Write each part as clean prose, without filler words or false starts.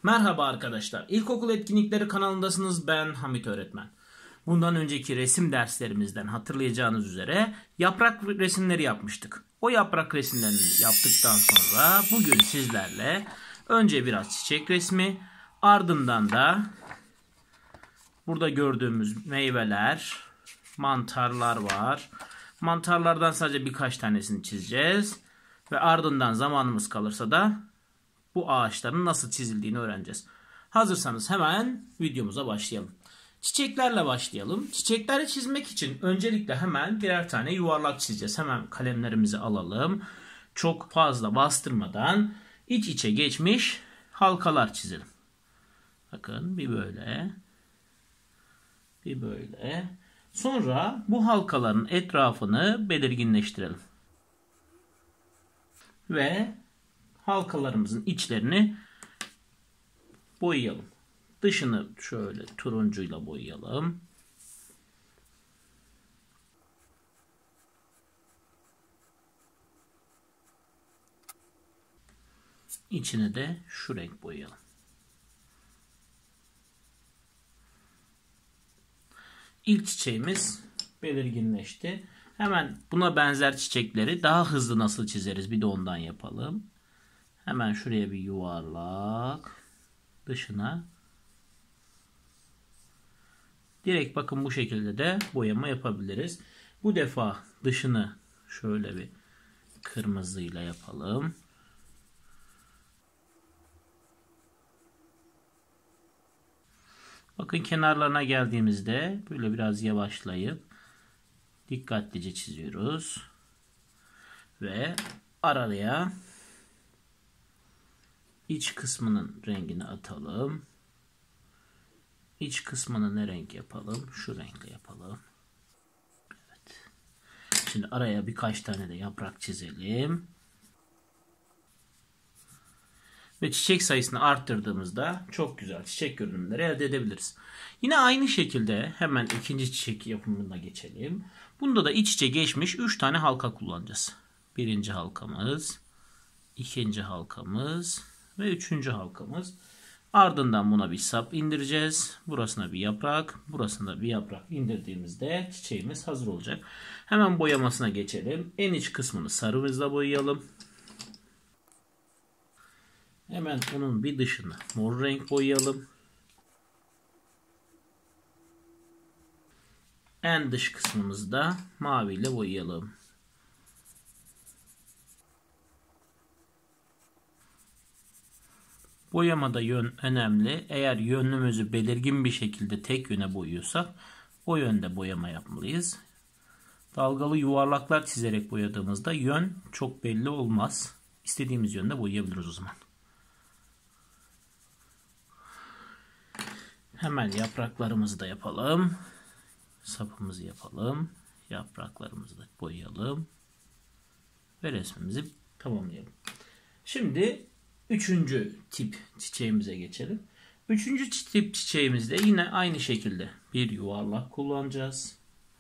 Merhaba arkadaşlar. İlkokul Etkinlikleri kanalındasınız. Ben Hamit öğretmen. Bundan önceki resim derslerimizden hatırlayacağınız üzere yaprak resimleri yapmıştık. O yaprak resimlerini yaptıktan sonra bugün sizlerle önce biraz çiçek resmi, ardından da burada gördüğümüz meyveler, mantarlar var. Mantarlardan sadece birkaç tanesini çizeceğiz ve ardından zamanımız kalırsa da bu ağaçların nasıl çizildiğini öğreneceğiz. Hazırsanız hemen videomuza başlayalım. Çiçeklerle başlayalım. Çiçekleri çizmek için öncelikle hemen birer tane yuvarlak çizeceğiz. Hemen kalemlerimizi alalım. Çok fazla bastırmadan iç içe geçmiş halkalar çizelim. Bakın bir böyle, bir böyle. Sonra bu halkaların etrafını belirginleştirelim. Ve halkalarımızın içlerini boyayalım. Dışını şöyle turuncuyla boyayalım. İçine de şu renk boyayalım. İlk çiçeğimiz belirginleşti. Hemen buna benzer çiçekleri daha hızlı nasıl çizeriz? Bir de ondan yapalım. Hemen şuraya bir yuvarlak. Dışına. Direkt bakın bu şekilde de boyama yapabiliriz. Bu defa dışını şöyle bir kırmızıyla yapalım. Bakın kenarlarına geldiğimizde böyle biraz yavaşlayıp dikkatlice çiziyoruz. Ve araya iç kısmının rengini atalım. İç kısmını ne renk yapalım? Şu renkle yapalım. Evet. Şimdi araya birkaç tane de yaprak çizelim. Ve çiçek sayısını arttırdığımızda çok güzel çiçek görünümleri elde edebiliriz. Yine aynı şekilde hemen ikinci çiçek yapımına geçelim. Bunda da iç içe geçmiş 3 tane halka kullanacağız. Birinci halkamız, ikinci halkamız ve üçüncü halkamız. Ardından buna bir sap indireceğiz. Burasına bir yaprak, burasına bir yaprak indirdiğimizde çiçeğimiz hazır olacak. Hemen boyamasına geçelim. En iç kısmını sarımızla boyayalım. Hemen onun bir dışını mor renk boyayalım. En dış kısmımızı da maviyle boyayalım. Boyamada yön önemli. Eğer yönümüzü belirgin bir şekilde tek yöne boyuyorsak o yönde boyama yapmalıyız. Dalgalı yuvarlaklar çizerek boyadığımızda yön çok belli olmaz. İstediğimiz yönde boyayabiliriz o zaman. Hemen yapraklarımızı da yapalım. Sapımızı yapalım. Yapraklarımızı da boyayalım. Ve resmimizi tamamlayalım. Şimdi üçüncü tip çiçeğimize geçelim. Üçüncü tip çiçeğimizde yine aynı şekilde bir yuvarlak kullanacağız.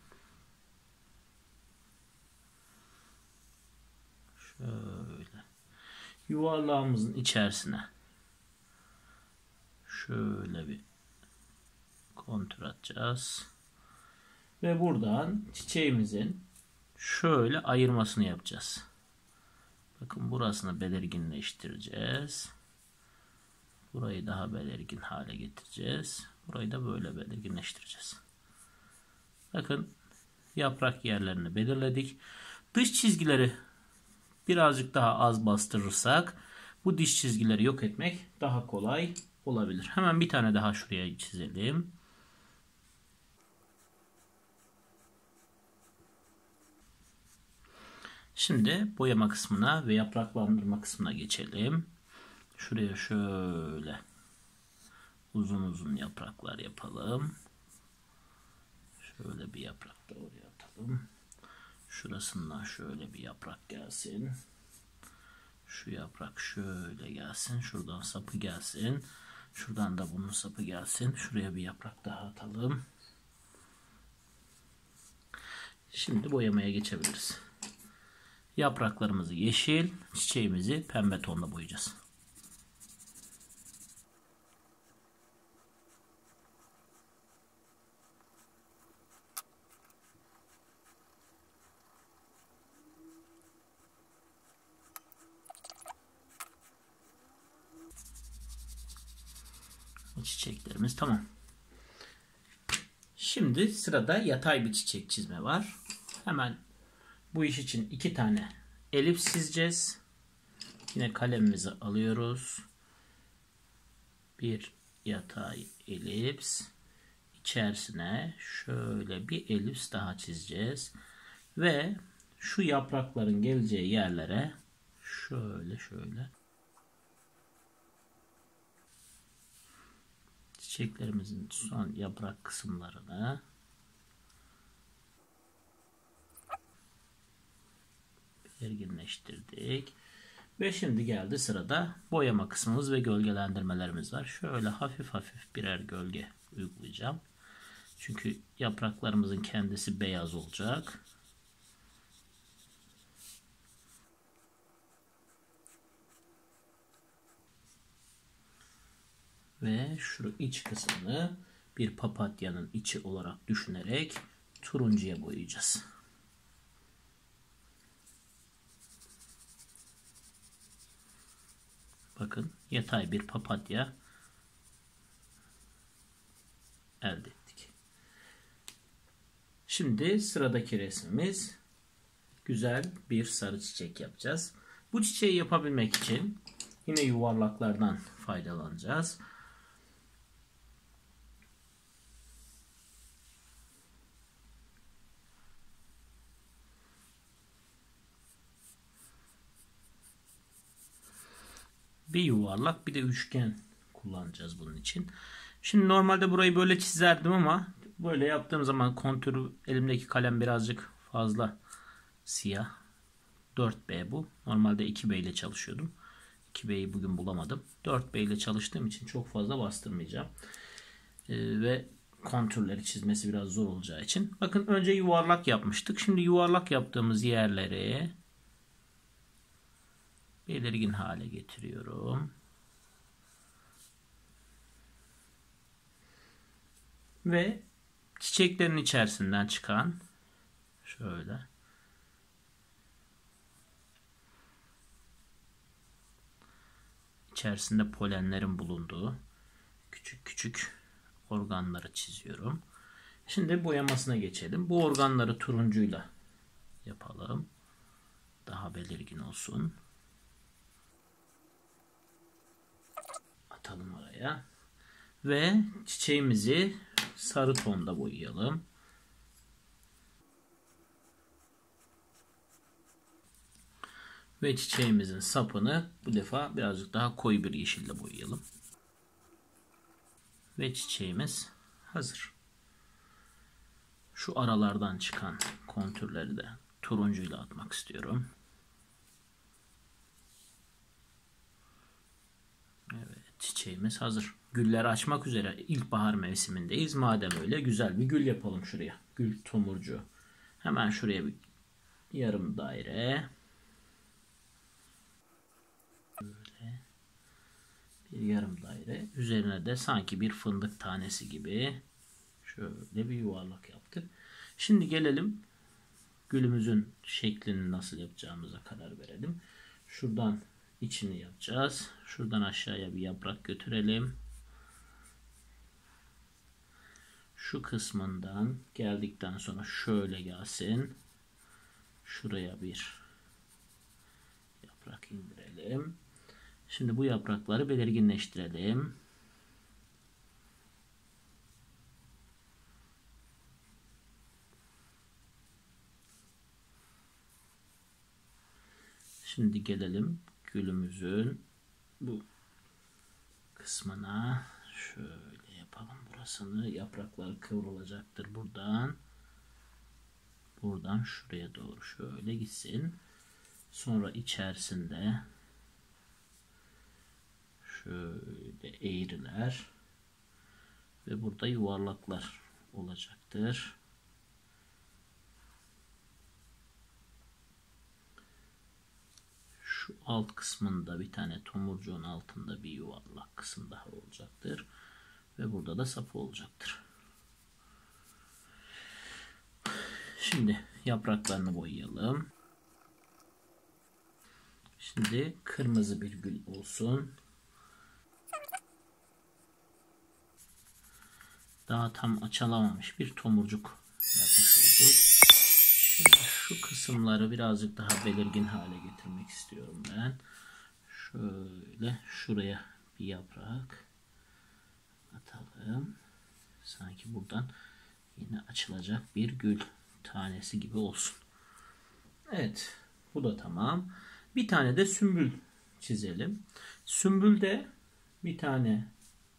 Şöyle. Yuvarlağımızın içerisine şöyle bir kontur atacağız. Ve buradan çiçeğimizin şöyle ayırmasını yapacağız. Bakın burasını belirginleştireceğiz. Burayı daha belirgin hale getireceğiz. Burayı da böyle belirginleştireceğiz. Bakın yaprak yerlerini belirledik. Dış çizgileri birazcık daha az bastırırsak bu dış çizgileri yok etmek daha kolay olabilir. Hemen bir tane daha şuraya çizelim. Şimdi boyama kısmına ve yapraklandırma kısmına geçelim. Şuraya şöyle uzun uzun yapraklar yapalım. Şöyle bir yaprak da oraya atalım. Şurasından şöyle bir yaprak gelsin. Şu yaprak şöyle gelsin. Şuradan sapı gelsin. Şuradan da bunun sapı gelsin. Şuraya bir yaprak daha atalım. Şimdi boyamaya geçebiliriz. Yapraklarımızı yeşil, çiçeğimizi pembe tonla boyayacağız. Çiçeklerimiz tamam. Şimdi sırada yatay bir çiçek çizme var. Hemen bu iş için 2 tane elips çizeceğiz. Yine kalemimizi alıyoruz. Bir yatay elips. İçerisine şöyle bir elips daha çizeceğiz. Ve şu yaprakların geleceği yerlere şöyle çiçeklerimizin son yaprak kısımlarını belirginleştirdik. Ve şimdi geldi sırada boyama kısmımız ve gölgelendirmelerimiz var. Şöyle hafif birer gölge uygulayacağım. Çünkü yapraklarımızın kendisi beyaz olacak. Ve şu iç kısmını bir papatyanın içi olarak düşünerek turuncuya boyayacağız. Bakın yatay bir papatya elde ettik. Şimdi sıradaki resmimiz güzel bir sarı çiçek yapacağız. Bu çiçeği yapabilmek için yine yuvarlaklardan faydalanacağız. Bir yuvarlak bir de üçgen kullanacağız bunun için. Şimdi normalde burayı böyle çizerdim ama böyle yaptığım zaman kontürü, elimdeki kalem birazcık fazla siyah. 4B bu. Normalde 2B ile çalışıyordum. 2B'yi bugün bulamadım. 4B ile çalıştığım için çok fazla bastırmayacağım. Ve kontürleri çizmesi biraz zor olacağı için. Bakın önce yuvarlak yapmıştık. Şimdi yuvarlak yaptığımız yerleri belirgin hale getiriyorum. Ve çiçeklerin içerisinden çıkan şöyle içerisinde polenlerin bulunduğu küçük organları çiziyorum. Şimdi boyamasına geçelim. Bu organları turuncuyla yapalım. Daha belirgin olsun. Atalım oraya. Ve çiçeğimizi sarı tonda boyayalım. Ve çiçeğimizin sapını bu defa birazcık daha koyu bir yeşille boyayalım. Ve çiçeğimiz hazır. Şu aralardan çıkan kontürleri de turuncuyla atmak istiyorum. Evet, çiçeğimiz hazır. Güller açmak üzere, ilkbahar mevsimindeyiz. Madem öyle güzel bir gül yapalım şuraya. Gül tomurcuğu. Hemen şuraya bir yarım daire. Böyle bir yarım daire. Üzerine de sanki bir fındık tanesi gibi şöyle bir yuvarlak yaptık. Şimdi gelelim gülümüzün şeklini nasıl yapacağımıza karar verelim. Şuradan içini yapacağız. Şuradan aşağıya bir yaprak götürelim. Şu kısmından geldikten sonra şöyle gelsin. Şuraya bir yaprak indirelim. Şimdi bu yaprakları belirginleştirelim. Şimdi gelelim gülümüzün bu kısmına. Şöyle yapalım burasını. Yapraklar kıvrılacaktır buradan. Buradan şuraya doğru şöyle gitsin. Sonra içerisinde şöyle eğriler ve burada yuvarlaklar olacaktır. Şu alt kısmında bir tane tomurcuğun altında bir yuvarlak kısım daha olacaktır. Ve burada da sapı olacaktır. Şimdi yapraklarını boyayalım. Şimdi kırmızı bir gül olsun. daha tam açılamamış bir tomurcuk yapmış olduk. Şimdi şu kısımları birazcık daha belirgin hale getirmek istiyorum ben. Şöyle şuraya bir yaprak atalım. Sanki buradan yine açılacak bir gül tanesi gibi olsun. Evet, bu da tamam. Bir tane de sümbül çizelim. Sümbülde bir tane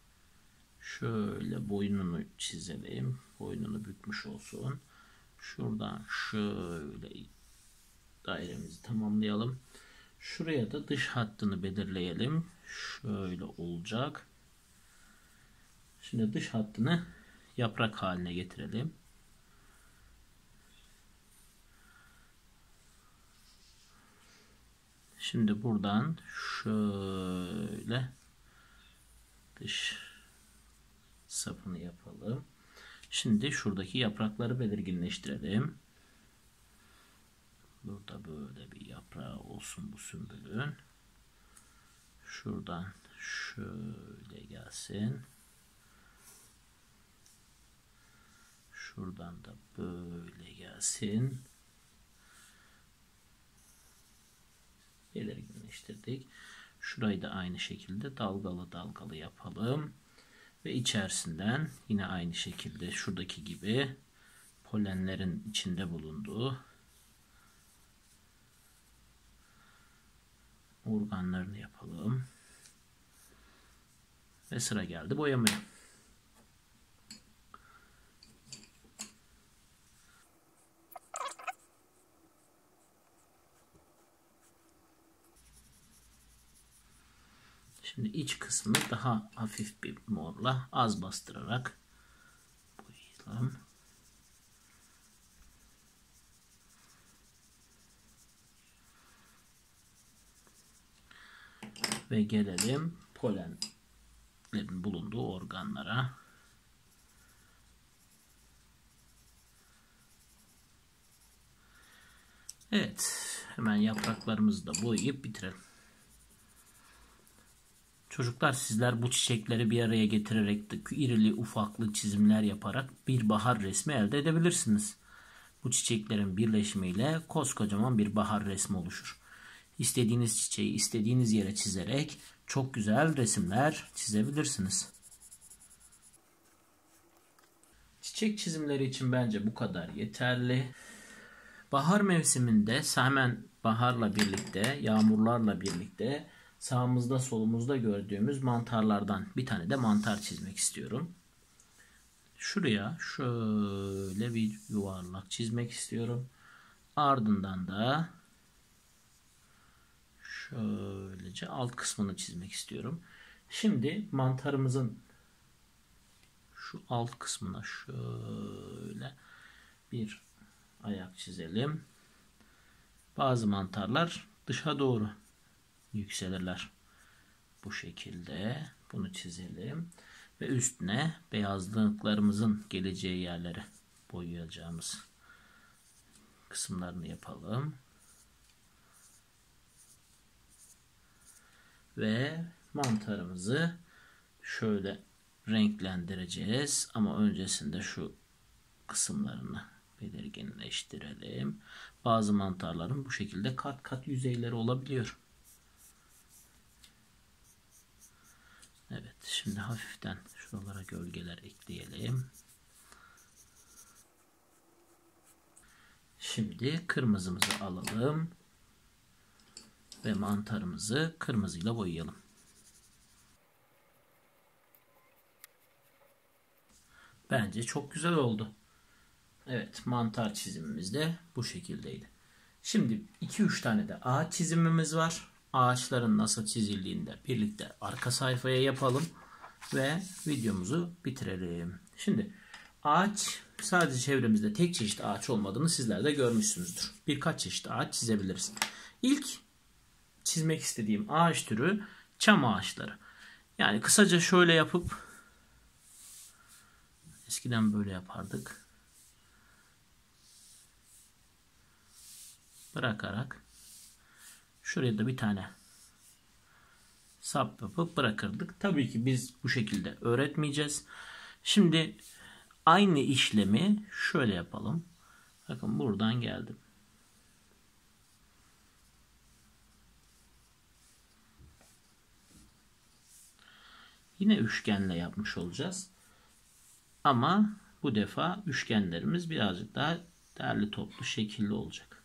şöyle boynunu çizelim. Boynunu bükmüş olsun. Şuradan şöyle dairemizi tamamlayalım. Şuraya da dış hattını belirleyelim. Şöyle olacak. Şimdi dış hattını yaprak haline getirelim. Şimdi buradan şöyle dış sapını yapalım. Şimdi şuradaki yaprakları belirginleştirelim. Burada böyle bir yaprağı olsun bu sümbülün. Şuradan şöyle gelsin. Şuradan da böyle gelsin. Belirginleştirdik. Şurayı da aynı şekilde dalgalı dalgalı yapalım. Ve içerisinden yine aynı şekilde şuradaki gibi polenlerin içinde bulunduğu organlarını yapalım. Ve sıra geldi boyamaya. Şimdi iç kısmını daha hafif bir morla az bastırarak boyayalım. Ve gelelim polenlerin bulunduğu organlara. Evet, hemen yapraklarımızı da boyayıp bitirelim. Çocuklar, sizler bu çiçekleri bir araya getirerek de irili ufaklı çizimler yaparak bir bahar resmi elde edebilirsiniz. Bu çiçeklerin birleşimiyle koskocaman bir bahar resmi oluşur. İstediğiniz çiçeği istediğiniz yere çizerek çok güzel resimler çizebilirsiniz. Çiçek çizimleri için bence bu kadar yeterli. Bahar mevsiminde hemen baharla birlikte, yağmurlarla birlikte sağımızda solumuzda gördüğümüz mantarlardan bir tane de mantar çizmek istiyorum. Şuraya şöyle bir yuvarlak çizmek istiyorum. Ardından da şöylece alt kısmını çizmek istiyorum. Şimdi mantarımızın şu alt kısmına şöyle bir ayak çizelim. Bazı mantarlar dışa doğru yükselirler. Bu şekilde bunu çizelim. Ve üstüne beyazlıklarımızın geleceği yerlere boyayacağımız kısımlarını yapalım. Ve mantarımızı şöyle renklendireceğiz. Ama öncesinde şu kısımlarını belirginleştirelim. Bazı mantarların bu şekilde kat kat yüzeyleri olabiliyor. Evet, şimdi hafiften şuralara gölgeler ekleyelim. Şimdi kırmızımızı alalım ve mantarımızı kırmızıyla boyayalım. Bence çok güzel oldu. Evet, mantar çizimimiz de bu şekildeydi. Şimdi 2-3 tane de ağaç çizimimiz var. Ağaçların nasıl çizildiğini de birlikte arka sayfaya yapalım ve videomuzu bitirelim. Şimdi ağaç, sadece çevremizde tek çeşit ağaç olmadığını sizler de görmüşsünüzdür. Birkaç çeşit ağaç çizebiliriz. İlk çizmek istediğim ağaç türü çam ağaçları. Yani kısaca şöyle yapıp, eskiden böyle yapardık, bırakarak şuraya da bir tane sap yapıp bırakırdık. Tabii ki biz bu şekilde öğretmeyeceğiz. Şimdi Aynı işlemi şöyle yapalım. Bakın buradan geldim. Yine üçgenle yapmış olacağız. Ama bu defa üçgenlerimiz birazcık daha derli toplu şekilli olacak.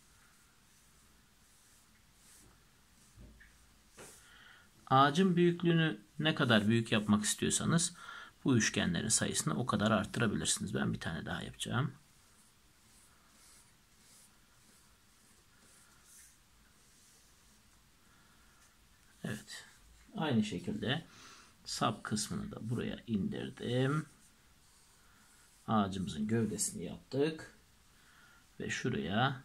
Ağacın büyüklüğünü ne kadar büyük yapmak istiyorsanız bu üçgenlerin sayısını o kadar arttırabilirsiniz. Ben bir tane daha yapacağım. Evet. Aynı şekilde sap kısmını da buraya indirdim. Ağacımızın gövdesini yaptık. Ve şuraya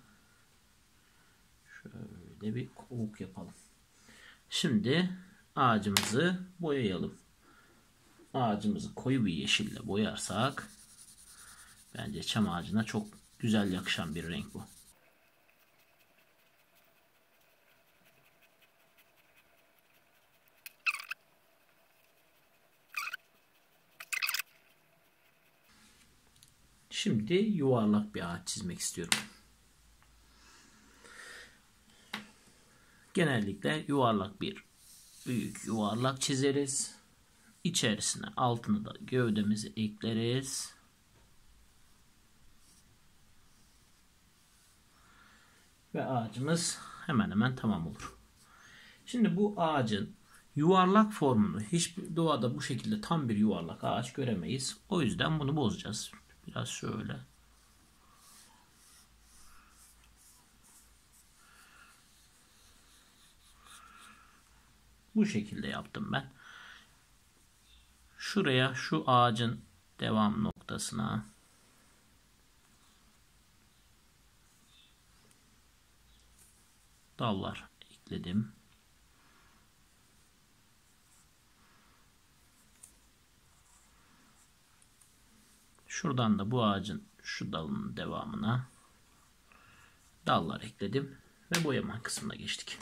şöyle bir kovuk yapalım. Şimdi ağacımızı boyayalım. Ağacımızı koyu bir yeşille boyarsak bence çam ağacına çok güzel yakışan bir renk bu. Şimdi yuvarlak bir ağaç çizmek istiyorum. Genellikle yuvarlak bir büyük yuvarlak çizeriz. İçerisine altını da gövdemizi ekleriz. Ve ağacımız hemen hemen tamam olur. Şimdi bu ağacın yuvarlak formunu hiçbir doğada bu şekilde tam bir yuvarlak ağaç göremeyiz. O yüzden bunu bozacağız. Biraz şöyle. Bu şekilde yaptım ben. Şuraya şu ağacın devam noktasına dallar ekledim. Şuradan da bu ağacın şu dalının devamına dallar ekledim ve boyama kısmına geçtik.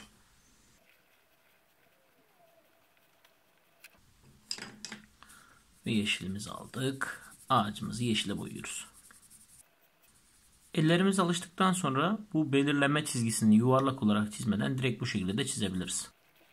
Ve yeşilimizi aldık. Ağacımızı yeşile boyuyoruz. Ellerimiz alıştıktan sonra bu belirleme çizgisini yuvarlak olarak çizmeden direkt bu şekilde de çizebiliriz.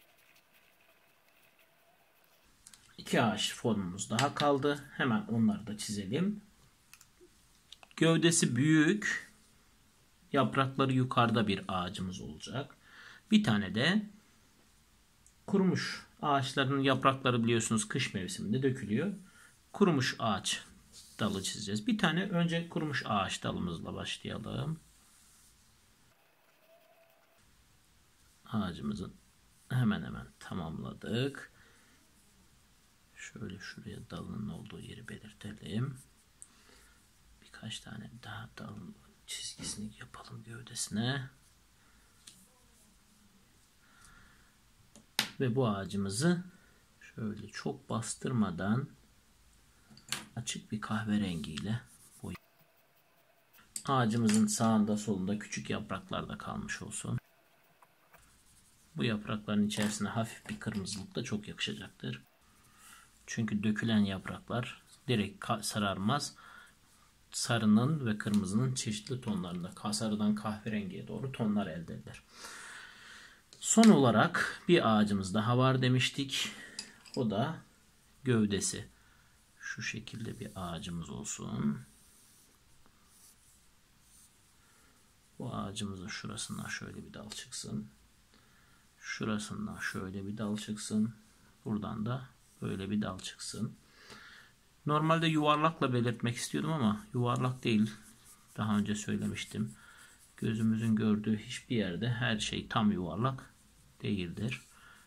İki ağaç formumuz daha kaldı. Hemen onları da çizelim. Gövdesi büyük, yaprakları yukarıda bir ağacımız olacak. Bir tane de kurumuş ağaçların yaprakları biliyorsunuz kış mevsiminde dökülüyor. Kurumuş ağaç dalı çizeceğiz. Bir tane önce kurumuş ağaç dalımızla başlayalım. Ağacımızı hemen hemen tamamladık. Şöyle şuraya dalının olduğu yeri belirtelim. Birkaç tane daha dalın çizgisini yapalım gövdesine. Ve bu ağacımızı şöyle çok bastırmadan açık bir kahverengiyle boyayalım. Ağacımızın sağında solunda küçük yapraklar da kalmış olsun. Bu yaprakların içerisine hafif bir kırmızılık da çok yakışacaktır. Çünkü dökülen yapraklar direkt sararmaz. Sarının ve kırmızının çeşitli tonlarında sarıdan kahverengiye doğru tonlar elde eder. Son olarak bir ağacımız daha var demiştik. O da gövdesi. Şu şekilde bir ağacımız olsun. Bu ağacımızın şurasından şöyle bir dal çıksın. Şurasından şöyle bir dal çıksın. Buradan da böyle bir dal çıksın. Normalde yuvarlakla belirtmek istiyordum ama yuvarlak değil. Daha önce söylemiştim. Gözümüzün gördüğü hiçbir yerde her şey tam yuvarlak değildir.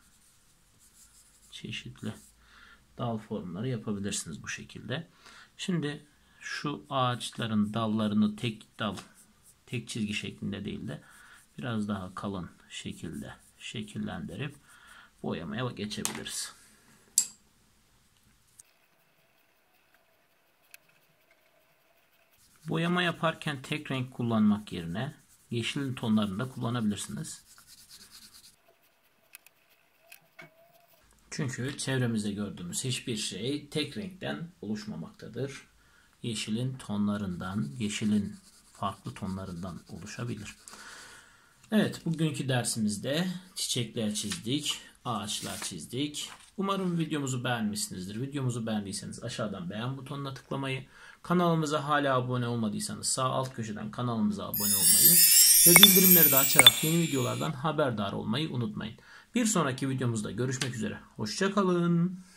Çeşitli dal formları yapabilirsiniz bu şekilde. Şimdi şu ağaçların dallarını tek çizgi şeklinde değil de biraz daha kalın şekilde şekillendirip boyamaya geçebiliriz. Boyama yaparken tek renk kullanmak yerine yeşil tonlarını da kullanabilirsiniz. Çünkü çevremizde gördüğümüz hiçbir şey tek renkten oluşmamaktadır. yeşilin tonlarından, yeşilin farklı tonlarından oluşabilir. Evet, bugünkü dersimizde çiçekler çizdik, ağaçlar çizdik. Umarım videomuzu beğenmişsinizdir. Videomuzu beğendiyseniz aşağıdan beğen butonuna tıklamayı, kanalımıza hala abone olmadıysanız sağ alt köşeden kanalımıza abone olmayı ve bildirimleri de açarak yeni videolardan haberdar olmayı unutmayın. Bir sonraki videomuzda görüşmek üzere. Hoşça kalın.